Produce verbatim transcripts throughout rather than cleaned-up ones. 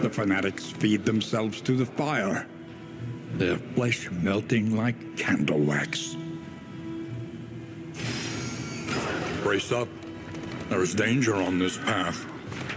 The fanatics feed themselves to the fire, their flesh melting like candle wax. Brace up. There is danger on this path.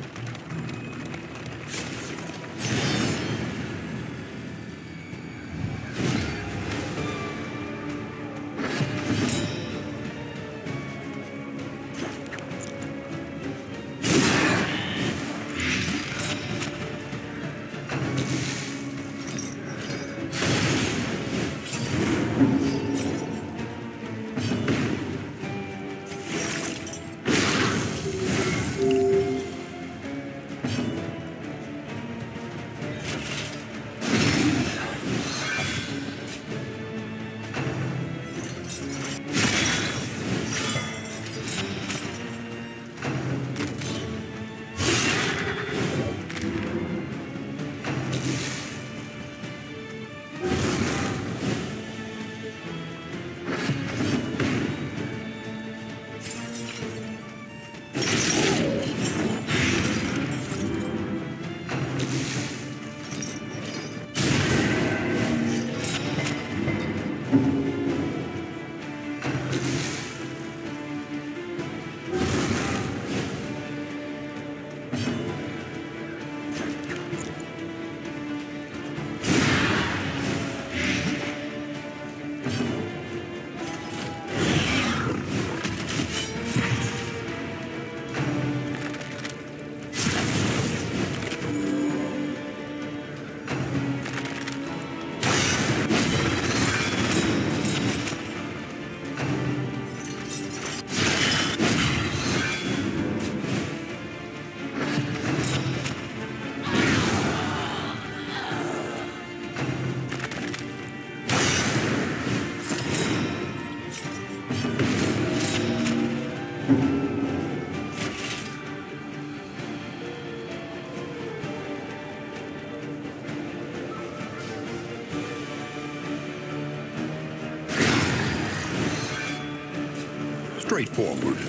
Straightforward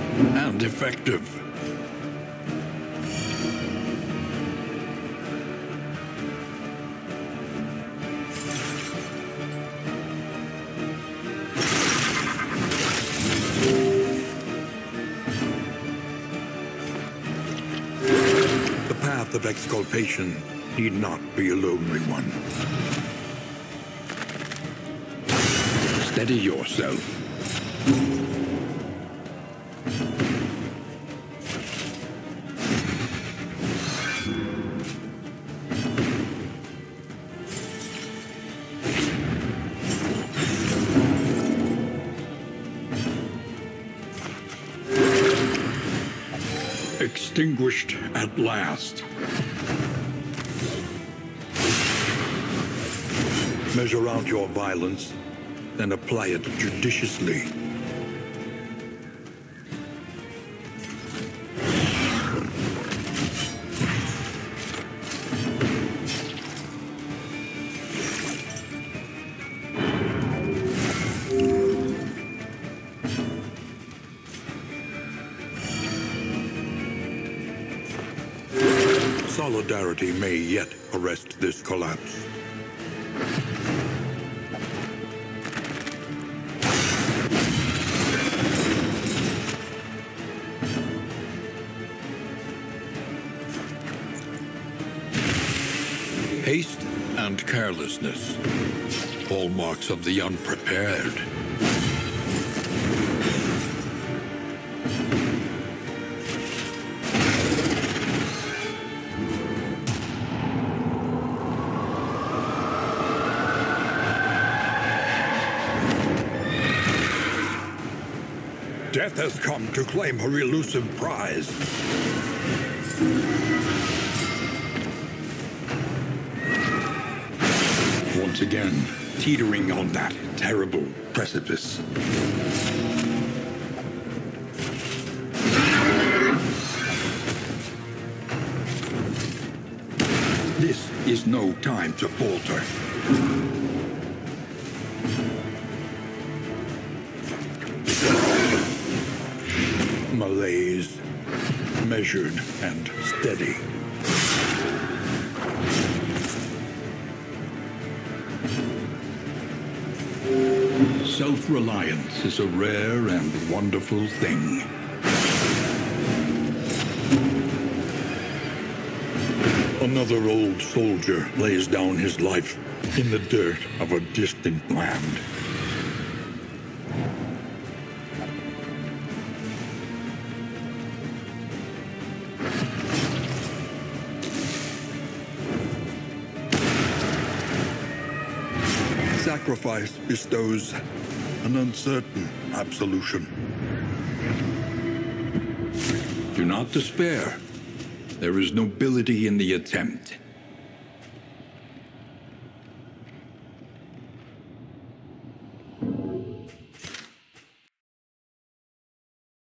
and effective. The path of exculpation need not be a lonely one. Steady yourself. Extinguished at last. Measure out your violence, then apply it judiciously. Solidarity may yet arrest this collapse. Haste and carelessness, hallmarks of the unprepared. Death has come to claim her elusive prize. Once again, teetering on that terrible precipice. This is no time to falter. Malaise, measured and steady. Self-reliance is a rare and wonderful thing. Another old soldier lays down his life in the dirt of a distant land. Sacrifice bestows an uncertain absolution. Do not despair. There is nobility in the attempt.